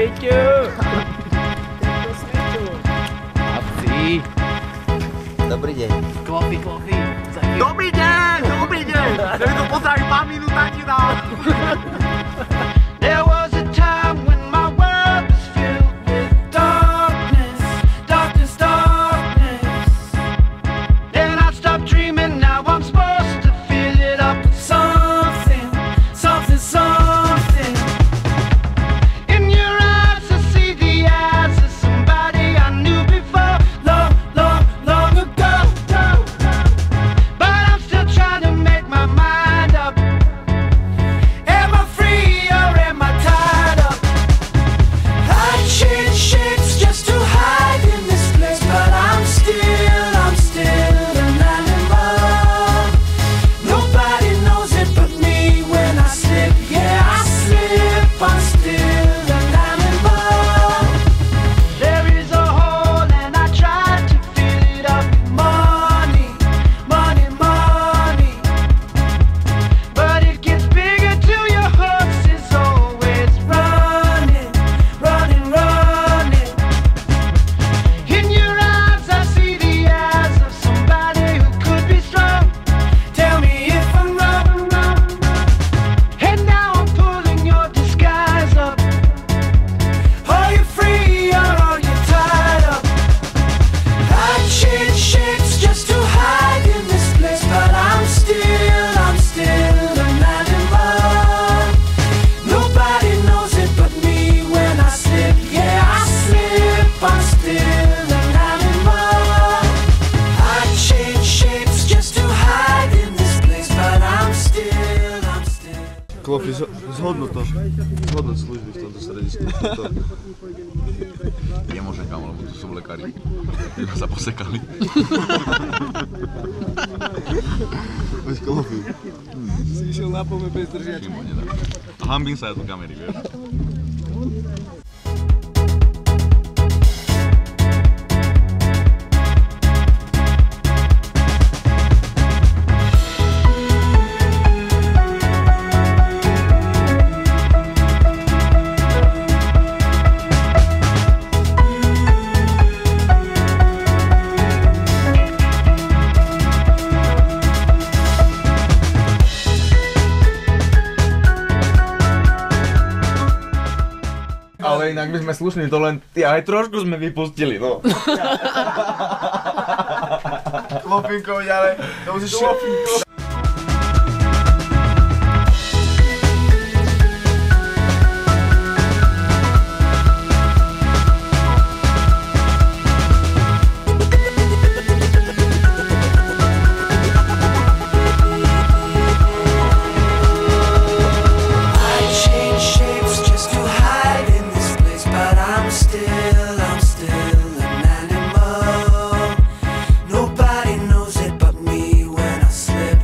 Peťo! Chlapci! Dobrý deň. Chlapi. Dobrý deň! Chcem to pozdraviť maminu, tatina! There was a time when my world was filled with darkness. Then I stopped dreaming, now I'm supposed to fill it up with something. In your eyes I see the eyes of somebody I knew before, long ago. But I'm still trying to make my mind up. Am I free or am I tied up? I change shapes just to hide in this place, but I'm still an animal. Nobody knows it but me when I slip. Yeah, I slip, I'm still an animal. There is a hole and I try to fill it up with money. But it gets bigger till your hooks is always running. In your eyes I see the eyes of somebody who could be strong. Tell me if I'm wrong. And now I'm pulling your disguise up. Are you free or are you tied up? I change shapes just to hide in this place, but I'm still an animal. Nobody knows it but me when I slip. Yeah, I slip, I'm still an animal. I change shapes just to hide in this place, but I'm still. Klopi, zhodnot služby v tomto sredisku. Nemôže kam, lebo tu sú lekári. Iba sa posekali. Veď Klopi. Si išiel na pome bez držiačky. A hambím sa ja do kamery, vieš. Ale inak my sme slušní, to len aj trošku sme vypustili, no. Klopinko, ale to už je šopinko. I change shapes just to hide in this place, but I'm still an animal. Nobody knows it but me when I slip.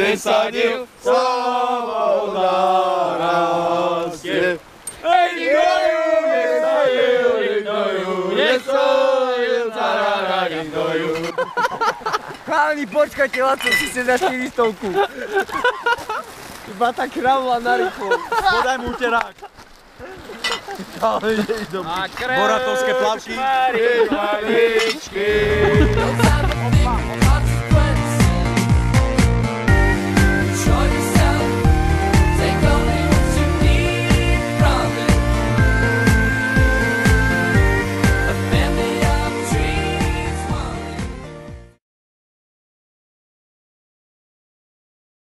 nesadil, sloboda rastie. Hej, nikto ju nesadil, nikto ju nesadil, carára, nikto ju. Chalani, počkajte, Laco, si si za 400. Iba tá kráva na rýchlo. Podaj mu uterák. A krev, Boratovské plavky. maličky.